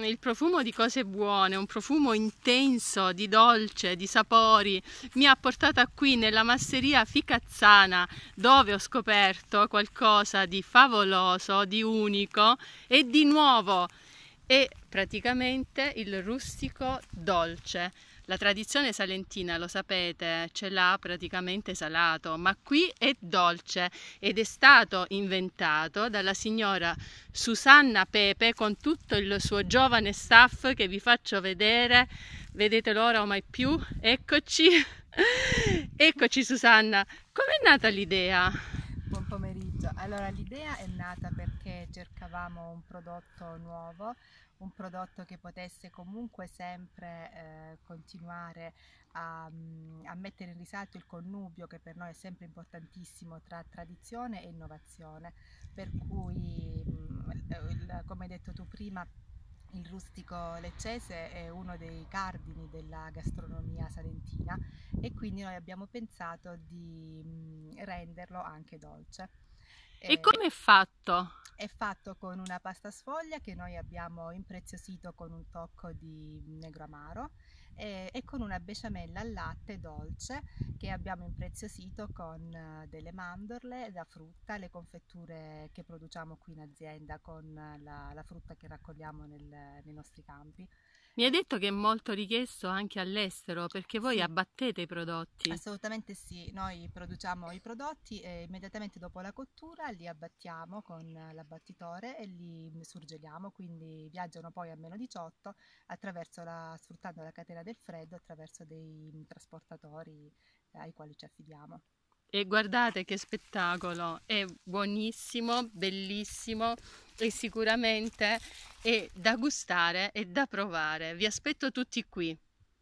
il profumo di cose buone, un profumo intenso di dolce, di sapori, mi ha portata qui nella masseria Ficazzana, dove ho scoperto qualcosa di favoloso, di unico e di nuovo. È praticamente il rustico dolce. La tradizione salentina, lo sapete, ce l'ha praticamente salato, ma qui è dolce ed è stato inventato dalla signora Susanna Pepe con tutto il suo giovane staff che vi faccio vedere. Vedetelo ora o mai più. Eccoci. Eccoci Susanna. Com'è nata l'idea? Buon pomeriggio. Allora, l'idea è nata perché cercavamo un prodotto nuovo, un prodotto che potesse comunque sempre continuare a mettere in risalto il connubio, che per noi è sempre importantissimo, tra tradizione e innovazione. Per cui, come hai detto tu prima, il rustico leccese è uno dei cardini della gastronomia salentina e quindi noi abbiamo pensato di renderlo anche dolce. E come è fatto? È fatto con una pasta sfoglia che noi abbiamo impreziosito con un tocco di negro amaro e con una besciamella al latte dolce che abbiamo impreziosito con delle mandorle da frutta, le confetture che produciamo qui in azienda con la frutta che raccogliamo nei nostri campi. Mi hai detto che è molto richiesto anche all'estero perché voi Sì. abbattete i prodotti. Assolutamente sì, noi produciamo i prodotti e immediatamente dopo la cottura li abbattiamo con l'abbattitore e li surgeliamo, quindi viaggiano poi a -18 sfruttando la catena del freddo attraverso dei trasportatori ai quali ci affidiamo. E guardate che spettacolo, è buonissimo, bellissimo e sicuramente è da gustare e da provare. Vi aspetto tutti qui.